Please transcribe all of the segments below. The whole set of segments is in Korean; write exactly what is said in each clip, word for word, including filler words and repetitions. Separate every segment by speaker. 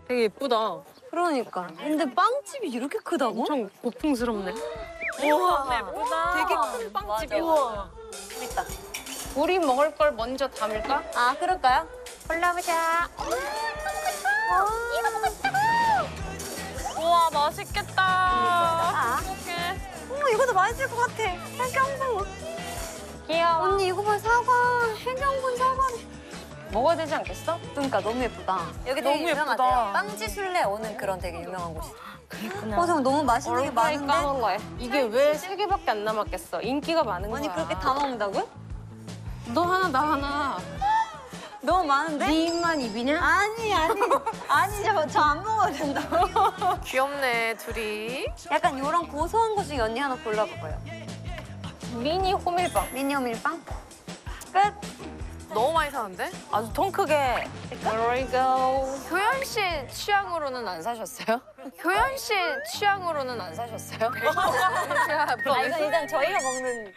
Speaker 1: 되게 예쁘다.
Speaker 2: 그러니까. 근데 빵집이 이렇게 크다고?
Speaker 1: 엄청 고풍스럽네.
Speaker 3: 우와, 예쁘다.
Speaker 1: 되게 큰 빵집이야.
Speaker 2: 우와. 재밌다.
Speaker 1: 우리 먹을 걸 먼저 담을까?
Speaker 2: 아, 그럴까요?
Speaker 1: 골라보자.
Speaker 2: 이거 먹고 싶다고!
Speaker 3: 우와, 맛있겠다.
Speaker 2: 아.
Speaker 3: 어떡해.
Speaker 2: 어머, 이것도 맛있을 것 같아. 해경군.
Speaker 1: 귀여워.
Speaker 2: 언니, 이거 봐, 사과. 해경군 사과네.
Speaker 1: 먹어야 되지 않겠어?
Speaker 2: 그러니까 너무 예쁘다. 여기 되게
Speaker 3: 너무
Speaker 2: 유명하대요.
Speaker 3: 예쁘다.
Speaker 2: 빵지술래 오는 그런 되게 유명한 곳이.
Speaker 3: 그랬구나.
Speaker 2: 어, 정 너무 맛있는 게
Speaker 1: 얼마나
Speaker 2: 많은데?
Speaker 1: 까먹은 거야. 이게 왜 세 개밖에 안 남았겠어? 인기가 많은
Speaker 2: 아니,
Speaker 1: 거야.
Speaker 2: 그렇게 다 먹는다고요?
Speaker 1: 너 하나, 나 하나.
Speaker 2: 너무 많은데?
Speaker 1: 네 입만 입이냐?
Speaker 2: 아니, 아니. 아니, 저, 저 안 먹어도 된다고.
Speaker 3: 귀엽네, 둘이.
Speaker 2: 약간 이런 고소한 거 중에 언니 하나 골라볼까요?
Speaker 1: 미니 호밀빵.
Speaker 2: 미니 호밀빵? 끝.
Speaker 3: 너무 많이 사는데? 아주 통 크게.
Speaker 1: Here we go.
Speaker 4: 효연 씨 취향으로는 안 사셨어요? 효연 씨 취향으로는 안 사셨어요?
Speaker 2: 아, 이건 일단 저희가 먹는.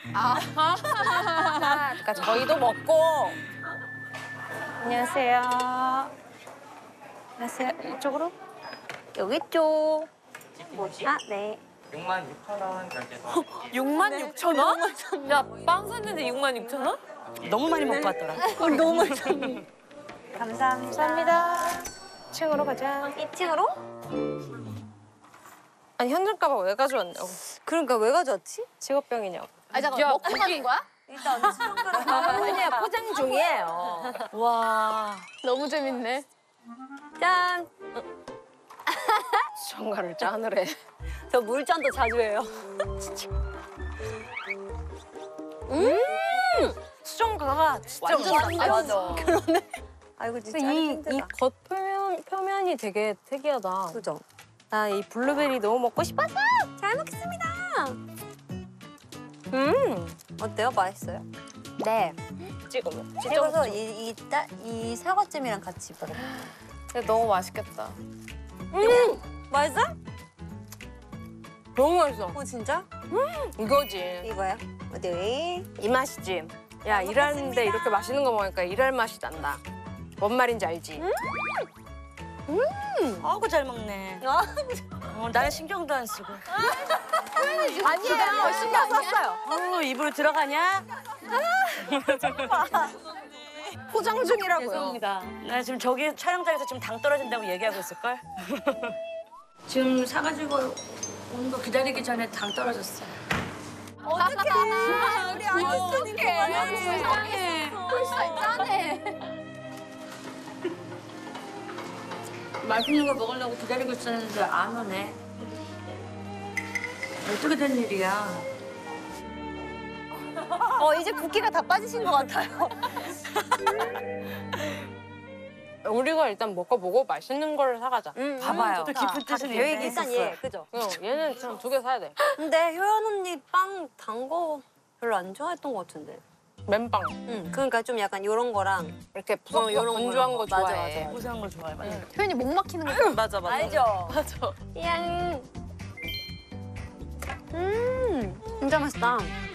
Speaker 3: 그러니까 저희도 먹고.
Speaker 1: 안녕하세요. 안녕하세요. 이쪽으로?
Speaker 2: 여기 있죠. 뭐지? 아, 네.
Speaker 5: 육만 육천 원 가게에서
Speaker 3: 육만 육천 원? 야, 빵 샀는데 육만 육천 원?
Speaker 6: 너무 많이 먹고 왔더라.
Speaker 2: 너무 맛있네. 감사합니다.
Speaker 1: 감사합니다. 이 층으로 가자.
Speaker 2: 이 층으로?
Speaker 1: 아니, 현장 가방 왜 가져왔냐고.
Speaker 2: 그러니까 왜 가져왔지?
Speaker 1: 직업병이냐고.
Speaker 4: 아 잠깐 먹고 가는 거야?
Speaker 2: 일단 언니 수영가락
Speaker 3: 아니야, 포장 중이에요.
Speaker 6: 와.
Speaker 4: 너무 재밌네.
Speaker 2: 짠!
Speaker 1: 수정가를 짠을 해.
Speaker 2: 저 물짠도 자주 해요.
Speaker 1: 수정가가 진짜
Speaker 3: 완전
Speaker 1: 맛있어.
Speaker 3: 맞아.
Speaker 2: 아이고, 진짜
Speaker 1: 이,
Speaker 2: 힘들다.
Speaker 1: 이 겉표면, 표면이 되게 특이하다.
Speaker 2: 그죠?
Speaker 1: 나 이 블루베리 너무 먹고 싶었어.
Speaker 2: 잘 먹겠습니다.
Speaker 1: 음.
Speaker 2: 어때요? 맛있어요?
Speaker 1: 네. 찍어 먹.
Speaker 2: 찍어서 이, 이, 따, 이 사과잼이랑 같이 먹어요.
Speaker 1: 근데 너무 맛있겠다.
Speaker 2: 음! 맛있어?
Speaker 1: 너무 맛있어.
Speaker 2: 어, 진짜?
Speaker 1: 이거지.
Speaker 2: 이거요? 어디?
Speaker 1: 이 맛이지. 야, 일하는데 이렇게 맛있는 거 먹으니까 일할 맛이 난다. 뭔 말인지 알지?
Speaker 6: 아이고 잘 먹네. 어, 나는 신경도 안 쓰고.
Speaker 3: 아니에요, 신경 썼어요.
Speaker 6: 어, 입으로 들어가냐?
Speaker 3: 포장 중이라고요.
Speaker 6: 죄송합니다. 나 지금 저기 촬영장에서 지금 당 떨어진다고 얘기하고 있을걸? 지금 사가지고 오는 거 기다리기 전에 당 떨어졌어.
Speaker 4: 어떡해. 우리 아저씨니까. 세상에. 벌써 짠해.
Speaker 6: 맛있는 거 먹으려고 기다리고 있었는데 안 오네. 어떻게 된 일이야?
Speaker 2: 어, 이제 붓기가 다 빠지신 것 같아요.
Speaker 1: 우리가 일단 먹어보고 맛있는 걸 사가자.
Speaker 2: 음,
Speaker 6: 봐봐요. 또 깊은
Speaker 2: 다
Speaker 6: 뜻은
Speaker 2: 계획이
Speaker 6: 있네.
Speaker 2: 일단 예, 그죠?
Speaker 1: 응, 얘는 참 두 개 사야 돼.
Speaker 2: 근데 효연 언니 빵 단 거 별로 안 좋아했던 것 같은데.
Speaker 1: 맨빵.
Speaker 2: 응. 그러니까 좀 약간 이런 거랑
Speaker 1: 이렇게 부드럽고
Speaker 2: 요런 거,
Speaker 1: 건조한
Speaker 2: 요런
Speaker 1: 거
Speaker 2: 거. 맞아,
Speaker 1: 좋아해.
Speaker 2: 맞아.
Speaker 6: 고소한 걸 좋아해. 맞아.
Speaker 4: 효연이 목 막히는 거.
Speaker 3: 맞아, 맞아.
Speaker 2: 알죠?
Speaker 1: 맞아.
Speaker 2: 양. 음, 진짜 맛있다.